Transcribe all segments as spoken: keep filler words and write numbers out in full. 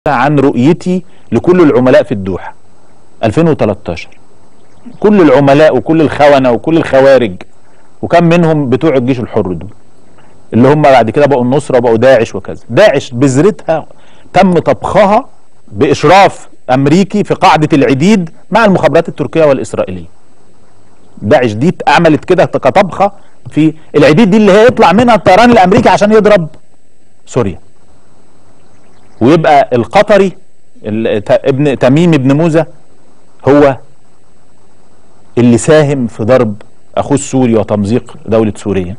عن رؤيتي لكل العملاء في الدوحة ألفين وتلتاشر. كل العملاء وكل الخونة وكل الخوارج، وكم منهم بتوع الجيش الحر دول اللي هم بعد كده بقوا النصرة وبقوا داعش وكذا. داعش بذرتها تم طبخها بإشراف أمريكي في قاعدة العديد مع المخابرات التركية والإسرائيلية. داعش دي عملت كده كطبخة في العديد دي اللي هي يطلع منها الطيران الأمريكي عشان يضرب سوريا، ويبقى القطري ابن تميم ابن موزة هو اللي ساهم في ضرب اخوه السوري وتمزيق دولة سوريا.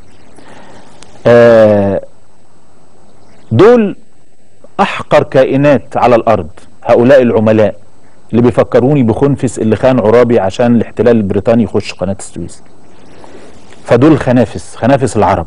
آه دول احقر كائنات على الارض، هؤلاء العملاء اللي بيفكروني بخنفس اللي خان عرابي عشان الاحتلال البريطاني يخش قناة السويس. فدول خنافس خنافس العرب.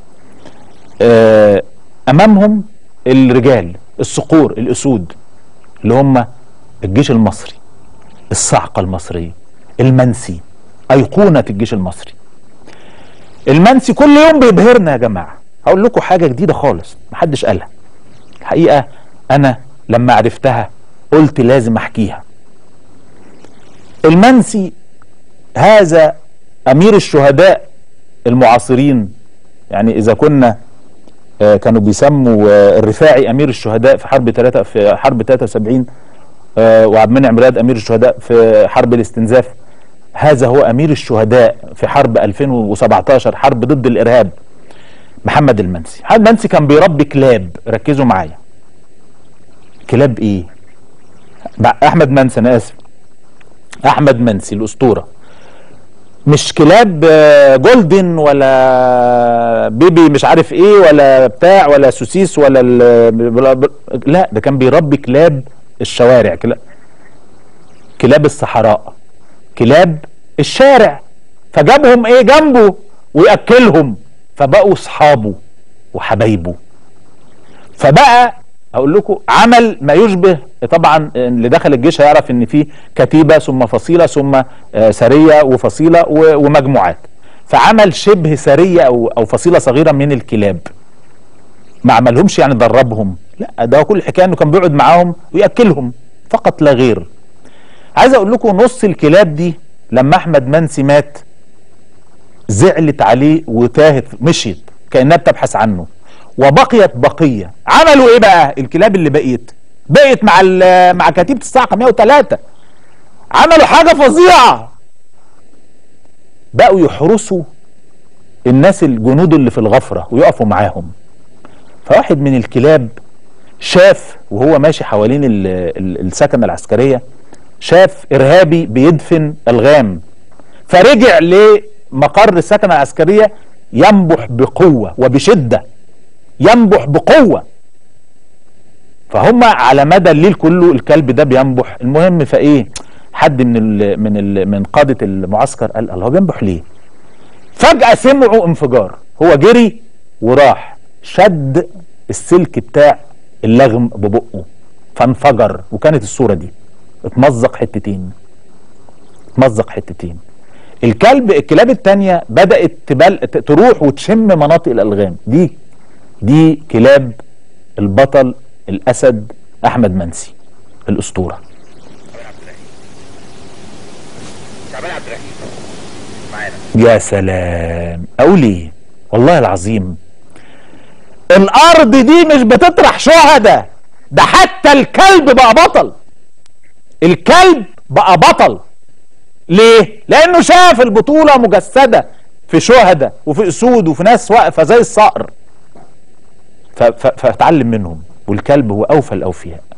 آه امامهم الرجال الصقور الاسود اللي هم الجيش المصري، الصعقة المصرية، المنسي، ايقونة الجيش المصري. المنسي كل يوم بيبهرنا يا جماعة. هقول لكم حاجة جديدة خالص محدش قالها الحقيقة، انا لما عرفتها قلت لازم احكيها. المنسي هذا امير الشهداء المعاصرين، يعني اذا كنا آه كانوا بيسموا آه الرفاعي امير الشهداء في حرب ثلاثة في حرب ثلاثة وسبعين، آه وعبد المنعم رياض امير الشهداء في حرب الاستنزاف، هذا هو امير الشهداء في حرب ألفين وسبعتاشر حرب ضد الارهاب، محمد المنسي. محمد المنسي كان بيربي كلاب، ركزوا معايا. كلاب ايه؟ احمد منسي، انا اسف، احمد منسي الاسطوره. مش كلاب جولدن ولا بيبي مش عارف ايه ولا بتاع ولا سوسيس ولا لا، ده كان بيربي كلاب الشوارع، كلاب, كلاب الصحراء، كلاب الشارع. فجابهم ايه جنبه ويأكلهم، فبقوا اصحابه وحبايبه. فبقى هقول لكم عمل ما يشبه، طبعا اللي دخل الجيش هيعرف ان في كتيبه ثم فصيله ثم سريه وفصيله ومجموعات، فعمل شبه سريه او او فصيله صغيره من الكلاب. ما عملهمش يعني دربهم، لا، ده كل الحكايه انه كان بيقعد معاهم وياكلهم فقط لا غير. عايز اقول لكم نص الكلاب دي لما احمد منسي مات زعلت عليه وتاهت مشيت كانها بتبحث عنه، وبقيت بقيه. عملوا ايه بقى الكلاب اللي بقيت؟ بقيت مع مع كتيبه الصاعقه مئة وثلاثة. عملوا حاجه فظيعه، بقوا يحرسوا الناس الجنود اللي في الغفره ويقفوا معاهم. فواحد من الكلاب شاف وهو ماشي حوالين السكنه العسكريه، شاف ارهابي بيدفن الغام، فرجع لمقر السكنه العسكريه ينبح بقوه وبشده، ينبح بقوه. فهم على مدى الليل كله الكلب ده بينبح. المهم فايه، حد من ال من ال من قاده المعسكر قال الله هو بينبح ليه؟ فجاه سمعوا انفجار، هو جري وراح شد السلك بتاع اللغم ببقه فانفجر، وكانت الصوره دي اتمزق حتتين، اتمزق حتتين. الكلب الكلاب التانية بدأت تبل تروح وتشم مناطق الألغام دي. دي كلاب البطل الأسد أحمد منسي الأسطورة. يا سلام، أقول إيه؟ والله العظيم الأرض دي مش بتطرح شهداء، ده حتى الكلب بقى بطل. الكلب بقى بطل ليه؟ لأنه شاف البطولة مجسدة في شهداء وفي أسود وفي ناس واقفة زي الصقر، فتعلم منهم. والكلب هو أوفى الأوفياء.